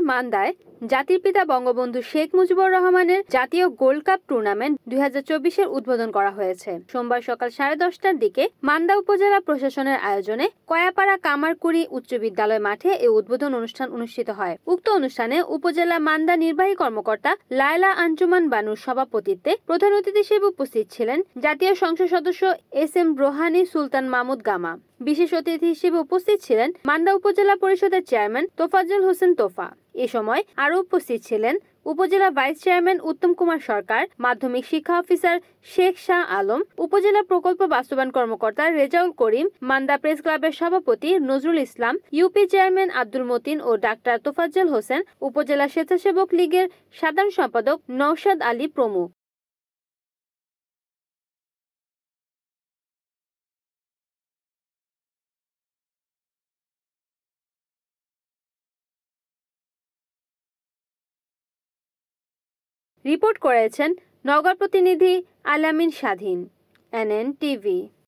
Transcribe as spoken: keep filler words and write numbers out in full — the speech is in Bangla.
মান্দায় জাতির পিতা বঙ্গবন্ধু শেখ মুজিবুর রহমানের জাতীয় গোল্ড কাপ টুর্নামেন্ট দুই হাজার চব্বিশের উদ্বোধন করা হয়েছে। সোমবার সকাল সাড়ে দশটার দিকে মান্দা উপজেলা প্রশাসনের আয়োজনে কয়াপাড়া কামারকুড়ি উচ্চ বিদ্যালয় মাঠে এই উদ্বোধন অনুষ্ঠান অনুষ্ঠিত হয়। উক্ত অনুষ্ঠানে উপজেলা মান্দা নির্বাহী কর্মকর্তা লায়লা আঞ্জুমান বানুর সভাপতিত্বে প্রধান অতিথি হিসেবে উপস্থিত ছিলেন জাতীয় সংসদ সদস্য এস এম রোহানী সুলতান মাহমুদ গামা। বিশেষ অতিথি হিসেবে উপস্থিত ছিলেন মান্দা উপজেলা পরিষদের চেয়ারম্যান তোফাজ্জল হোসেন তোফা। এ সময় আরও উপস্থিত ছিলেন উপজেলা ভাইস চেয়ারম্যান উত্তম কুমার সরকার, মাধ্যমিক শিক্ষা অফিসার শেখ শাহ আলম, উপজেলা প্রকল্প বাস্তবায়ন কর্মকর্তা রেজাউল করিম, মান্দা প্রেস ক্লাবের সভাপতি নজরুল ইসলাম, ইউপি চেয়ারম্যান আব্দুল মতিন ও ডাক্তার তোফাজ্জল হোসেন, উপজেলা স্বেচ্ছাসেবক লীগের সাধারণ সম্পাদক নওশাদ আলী প্রমুখ। রিপোর্ট করেছেন নওগাঁ প্রতিনিধি আলামিন স্বাধীন, এনএন টিভি।